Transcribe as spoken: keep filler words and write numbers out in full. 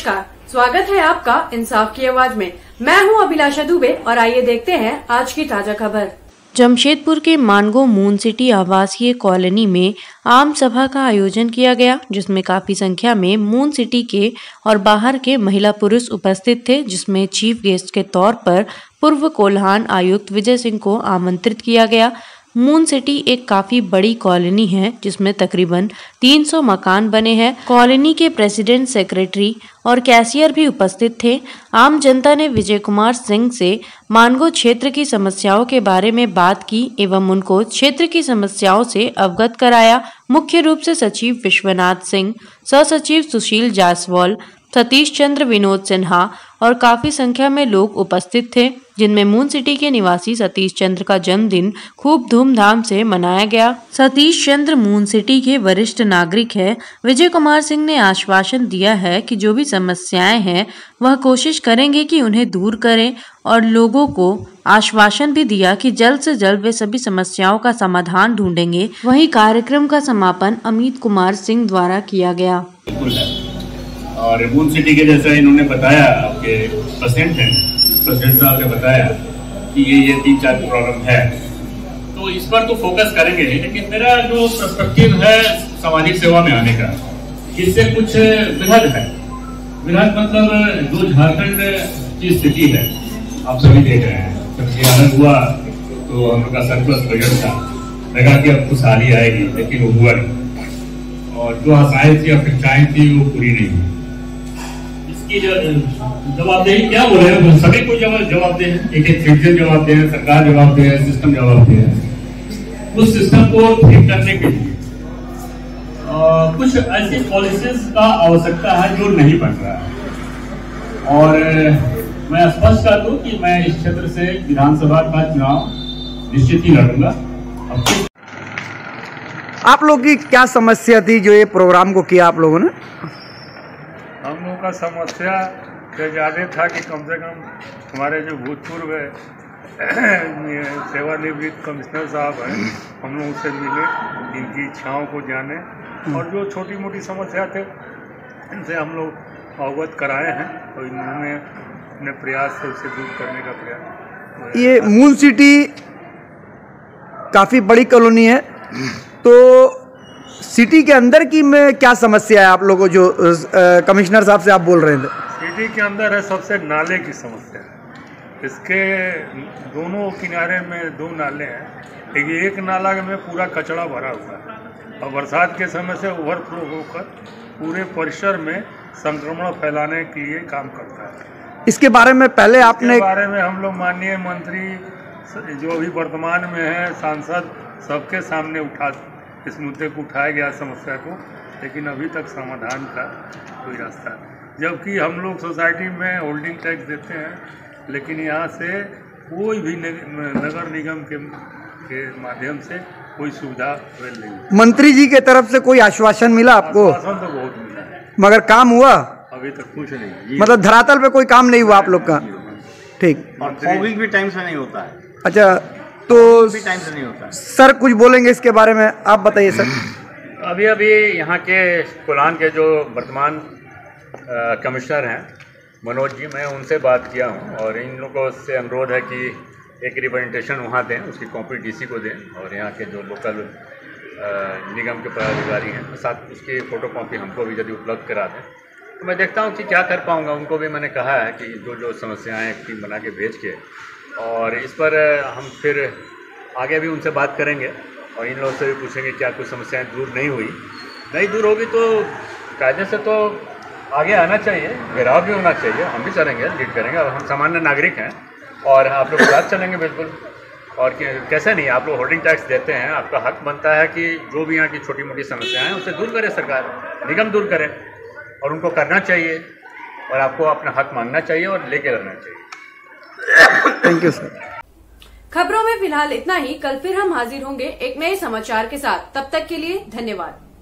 नमस्कार, स्वागत है आपका इंसाफ की आवाज में। मैं हूं अभिलाषा दुबे और आइए देखते हैं आज की ताजा खबर। जमशेदपुर के मानगो मून सिटी आवासीय कॉलोनी में आम सभा का आयोजन किया गया, जिसमें काफी संख्या में मून सिटी के और बाहर के महिला पुरुष उपस्थित थे, जिसमें चीफ गेस्ट के तौर पर पूर्व कोल्हान आयुक्त विजय सिंह को आमंत्रित किया गया। मून सिटी एक काफी बड़ी कॉलोनी है, जिसमें तकरीबन तीन सौ मकान बने हैं। कॉलोनी के प्रेसिडेंट, सेक्रेटरी और कैशियर भी उपस्थित थे। आम जनता ने विजय कुमार सिंह से मानगो क्षेत्र की समस्याओं के बारे में बात की एवं उनको क्षेत्र की समस्याओं से अवगत कराया। मुख्य रूप से सचिव विश्वनाथ सिंह, सह सचिव सुशील जायसवाल, सतीश चंद्र, विनोद सिन्हा और काफी संख्या में लोग उपस्थित थे, जिनमें मून सिटी के निवासी सतीश चंद्र का जन्मदिन खूब धूमधाम से मनाया गया। सतीश चंद्र मून सिटी के वरिष्ठ नागरिक है। विजय कुमार सिंह ने आश्वासन दिया है कि जो भी समस्याएं हैं वह कोशिश करेंगे कि उन्हें दूर करें और लोगों को आश्वासन भी दिया कि जल्द से जल्द वे सभी समस्याओं का समाधान ढूंढेंगे। वहीं कार्यक्रम का समापन अमित कुमार सिंह द्वारा किया गया। और मून सिटी के जैसा इन्होंने बताया, आपके प्रेसिडेंट हैं, प्रेसिडेंट साहब ने बताया कि ये ये तीन चार प्रॉब्लम है, तो इस पर तो फोकस करेंगे। लेकिन मेरा जो पर्सपेक्टिव है सामाजिक सेवा में आने का, इससे कुछ वृहद है। वृहद मतलब जो झारखंड की स्थिति है, आप सभी देख रहे हैं। जब ग्रहण हुआ तो हम लोग का सरप्लस बजट था, लगा कि अब खुशहाली आएगी, लेकिन वो हुआ नहीं। और जो आशाएं थी, अपेक्षाएं थी, वो पूरी नहीं हुई। जवाबदेही क्या बोले हैं, सभी को जवाब दे, एक एक सिटीजन जवाब दे, सरकार जवाब दे, सिस्टम जवाब दे। उस सिस्टम को ठीक करने के लिए आ, कुछ ऐसी पॉलिसीज का आवश्यकता है जो नहीं बन रहा है। और मैं स्पष्ट कर दूं कि मैं इस क्षेत्र से विधानसभा का चुनाव निश्चित ही लड़ूंगा। आप लोग की क्या समस्या थी जो ये प्रोग्राम को किया आप लोगों ने? हम लोगों का समस्या से ज़्यादा था कि कम से कम हमारे जो भूतपूर्व सेवानिवृत्त कमिश्नर साहब हैं, हम लोग उससे मिले, इनकी इच्छाओं को जाने और जो छोटी मोटी समस्या थे इनसे हम लोग अवगत कराए हैं, तो इन्होंने अपने प्रयास से उसे दूर करने का प्रयास। ये मून सिटी काफ़ी बड़ी कॉलोनी है, तो सिटी के अंदर की में क्या समस्या है आप लोगों, जो कमिश्नर साहब से आप बोल रहे थे? सिटी के अंदर है सबसे नाले की समस्या है। इसके दोनों किनारे में दो नाले हैं, लेकिन एक नाला में पूरा कचरा भरा हुआ है और बरसात के समय से ओवरफ्लो होकर पूरे परिसर में संक्रमण फैलाने के लिए काम करता है। इसके बारे में पहले आपने इसके बारे में हम लोग माननीय मंत्री जो अभी वर्तमान में है, सांसद, सबके सामने उठा इस मुद्दे को उठाया गया समस्या को, लेकिन अभी तक समाधान का कोई रास्ता नहीं। जबकि हम लोग सोसाइटी में होल्डिंग टैक्स देते हैं, लेकिन यहाँ से कोई भी नगर निगम के, के माध्यम से कोई सुविधा नहीं। मंत्री जी के तरफ से कोई आश्वासन मिला आपको? आश्वासन तो बहुत मिला है, मगर काम हुआ अभी तक कुछ नहीं। मतलब धरातल पे कोई काम नहीं हुआ आप लोग का? ठीक। और फॉगिंग भी टाइम से नहीं होता है। अच्छा, तो भी टाइम से नहीं होता है। सर कुछ बोलेंगे इसके बारे में, आप बताइए सर। अभी अभी यहाँ के कोल्हान के जो वर्तमान कमिश्नर हैं मनोज जी, मैं उनसे बात किया हूँ और इन लोगों से अनुरोध है कि एक रिप्रेजेंटेशन वहाँ दें, उसकी कॉपी डीसी को दें और यहाँ के जो लोकल निगम के पदाधिकारी हैं साथ उसकी फ़ोटो कॉपी हमको भी यदि उपलब्ध करा दें, तो मैं देखता हूँ कि क्या कर पाऊँगा। उनको भी मैंने कहा है कि जो जो समस्याएँ टीम बना के भेज के, और इस पर हम फिर आगे भी उनसे बात करेंगे और इन लोगों से भी पूछेंगे क्या कुछ समस्याएं दूर नहीं हुई। नहीं दूर होगी तो कायदे से तो आगे आना चाहिए, घेराव भी होना चाहिए, हम भी चलेंगे, लीड करेंगे। और हम सामान्य नागरिक हैं और आप लोग साथ चलेंगे बिल्कुल। और कैसे नहीं, आप लोग होल्डिंग टैक्स देते हैं, आपका हक बनता है कि जो भी यहाँ की छोटी मोटी समस्याएँ हैं उसे दूर करे सरकार, निगम दूर करे, और उनको करना चाहिए और आपको अपना हक मांगना चाहिए और लेके रहना चाहिए। Thank you sir. खबरों में फिलहाल इतना ही। कल फिर हम हाजिर होंगे एक नए समाचार के साथ। तब तक के लिए धन्यवाद।